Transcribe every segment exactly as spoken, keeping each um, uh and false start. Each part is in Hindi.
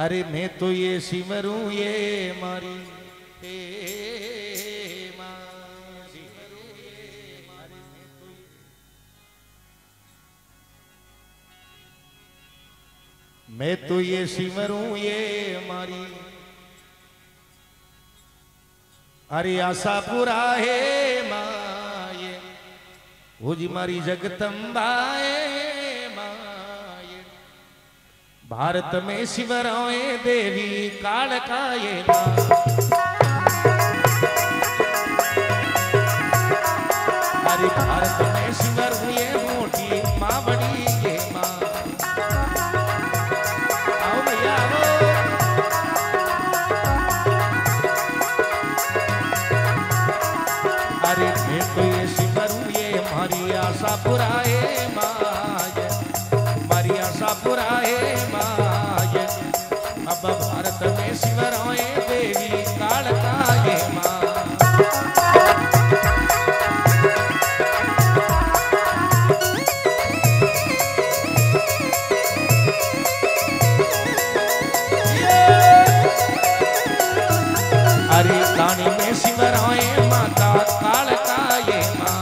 अरे मैं तो ये सिमरूं ये मारी हे मां सिमरूं ये मारी मैं तो मैं तो ये सिमरूं ये मारी अरे आशा पूरा है माये वो जी मारी जगदंबाए माये भारत में शिवराए देवी कालकाये अरे भारत में शिवर हुए मोटी माँ बड़ी ये माँ आओ भैया आओ अरे मैं तो ये शिवर हुए मारी आशा पुराए माये मारी आशा पुराए माये अब भारत में शिवराए देवी कालकाये माँ अरे दानी में शिवराए माता कालकाये माँ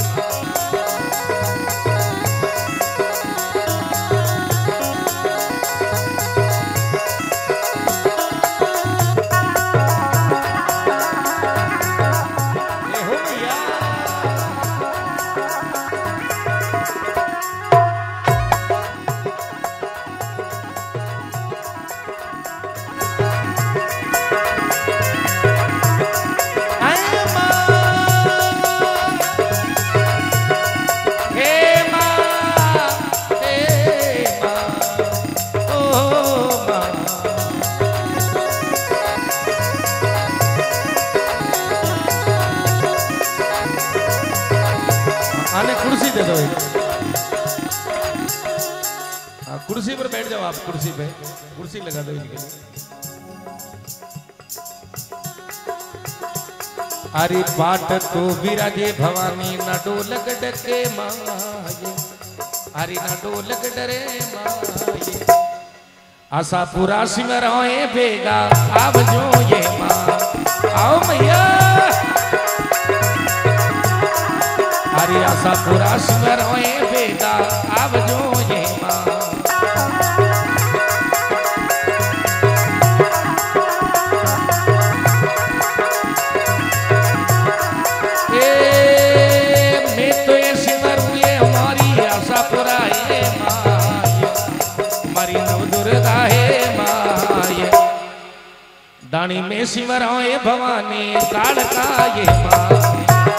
कुर्सी दे दो हाँ कुर्सी पर बैठ जाओ आप कुर्सी पे कुर्सी लगा दो इनके लिए अरे बाट तो विराजे भवानी न डोलक डके माये अरे न डोलक डरे माये आशा पूरा सिमराए बेगा अब जो ये माँ आओ मैया अरे आशा पूरा सिमराए बेगा अब जो ये माँ मैं तो ये सिमरूं ये हमारी आशा पुराए माये हमारी नव दुर्गा है माये दानी में सिमराए भवानी कालकाये माँ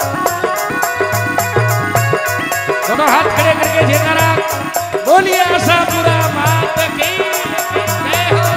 दोनों हाथ खड़े करके जयकारा बोलिए आशा पूरा मात की जय हो।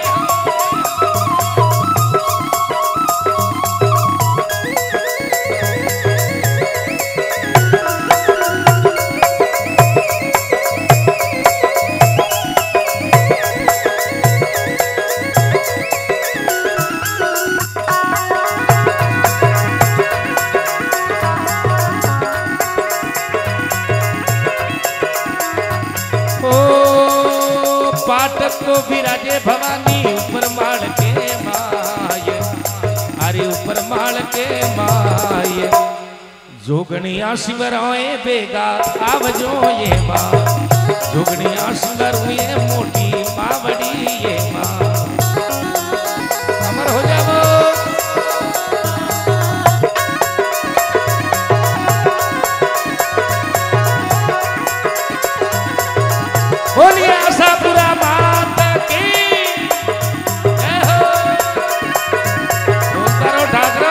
पाटक को विराजे भवानी ऊपर माल के माये अरे ऊपर माल के माये जोगनिया शिवराए बेगा आव जो ये माँ जोगनिया शिवर हुए मोटी माँ बड़ी ये माँ अमर हो जाओ बोलिए आशा पूरा माता की जय हो। करो ठाकरो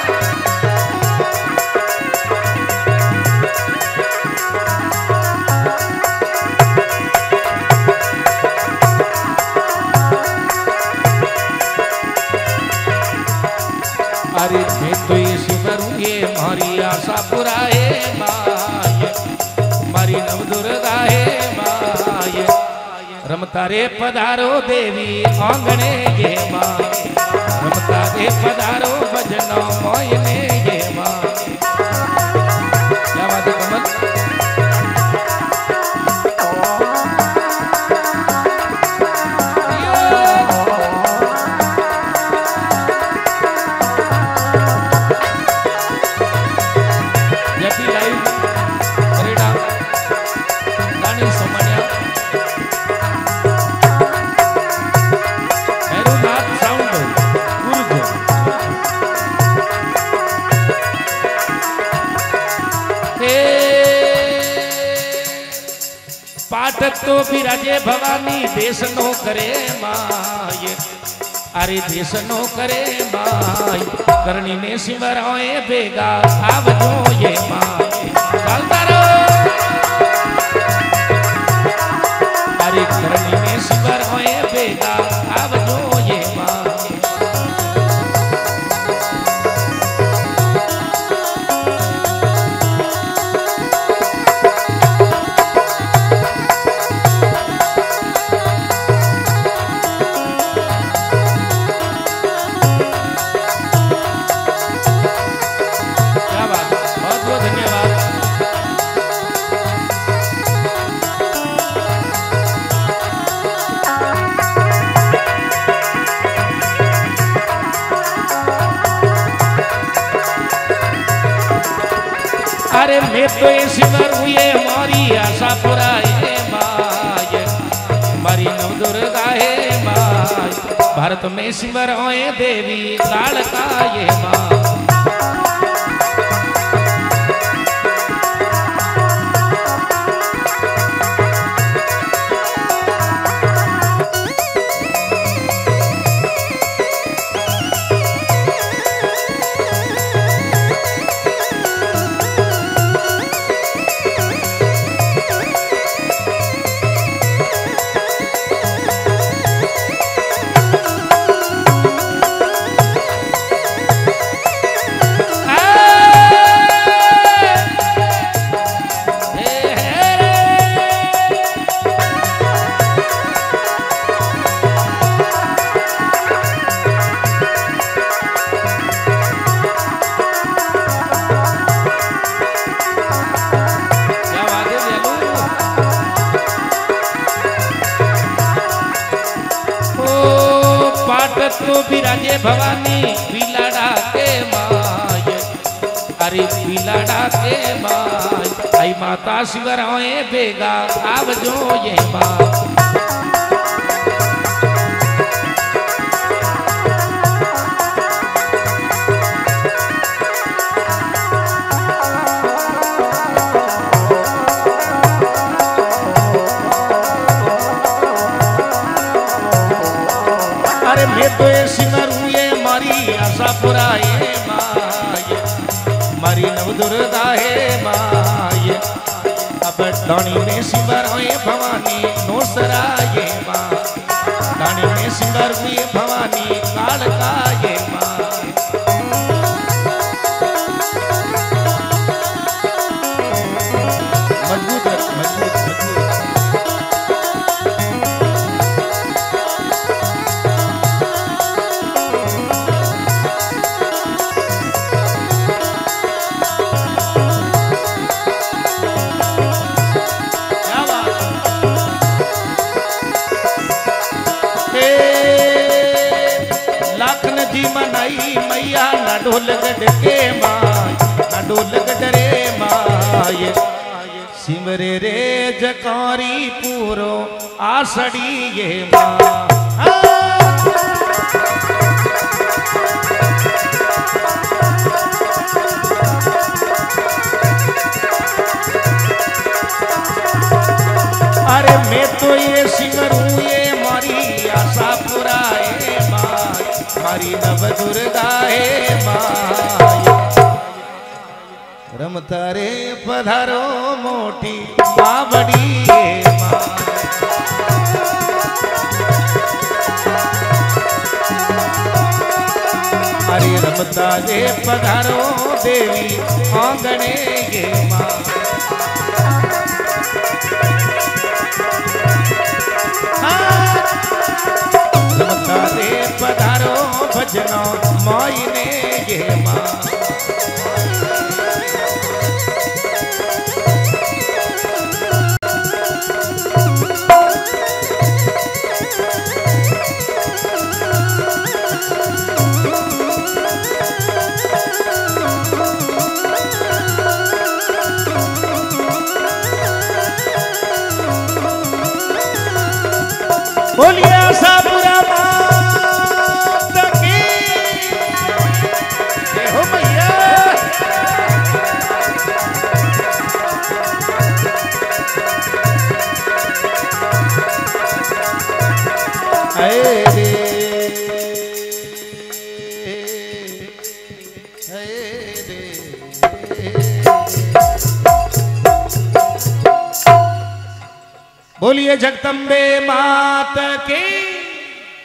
अरे मैं तो ये शिवरूं ये मारी आशा पुराए माये मारी नव दुर्गा है माये रमता रे पधारो देवी आंगणे ये माँ रमता रे पधारो भजनो मोयने ये माँ क्या बात है कमल तो बिराजे भवानी देश नो करे माय अरे देश नो करे माय करनी ने सिमराए बेगा आवजो ये माय चलता रहो अरे करनी ने सिमराए बेगा आवजो ये माय अरे मैं तो ये सिमर हुए मारी आशा पुराए माय मारी नव दुर्गा है माय भारत में सिमर होए देवी कालका ये माँ तो बिराजे भवानी बिलाड़ा के माय अरे बिलाड़ा के माय आई माता शिवराए बेगा आवजो ये माँ मैं तो ये सिमर हुए मारी आशा पुराए माय मारी नव दुर्गा है माय अब दानी में सिमर हुए भवानी नोसराये माँ दानी में सिमर हुए भवानी कालका ये माँ मजबूत मजबूत मजबूत मैया ना ढोल गढ़ के माय ना ढोल गढ़ रे माय सिमरे रे जकारी पूरो आषाढ़ी ये माँ अरे मैं तो ये सिमर हूँ ये मारी आशा पुराए माय मारी नव दुर्गा है माय रमता रे पधारो मोटी माँ बड़ी है माँ अरे रमता रे पधारो देवी आंगणे ये माँ रमता रे पधारो भजनो मोइने ये माँ बोलिए आशापुरा माता की जय हो मैया बोलिए जगदम्बे मात की।